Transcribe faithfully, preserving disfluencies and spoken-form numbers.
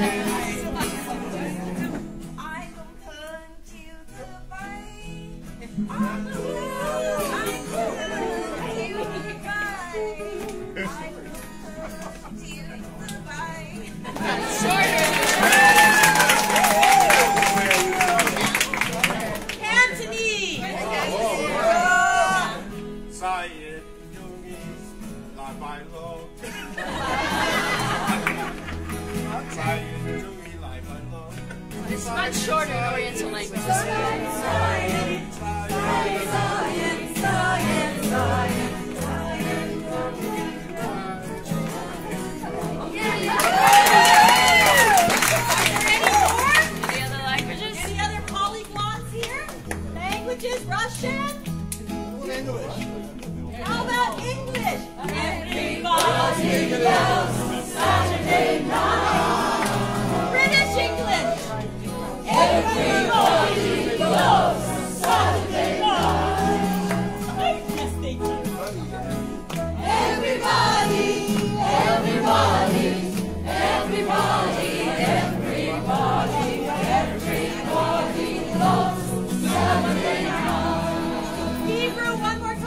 It's much shorter in Oriental languages. Science, science, science, science, science, science, science. Any other languages? Any other polyglots here? Languages, Russian? English. How about English? Everybody loves Saturday night. British English. Everybody loves Saturday night. Yes, they do. Everybody, everybody, everybody, everybody, everybody loves Saturday night. Hebrew, one more time.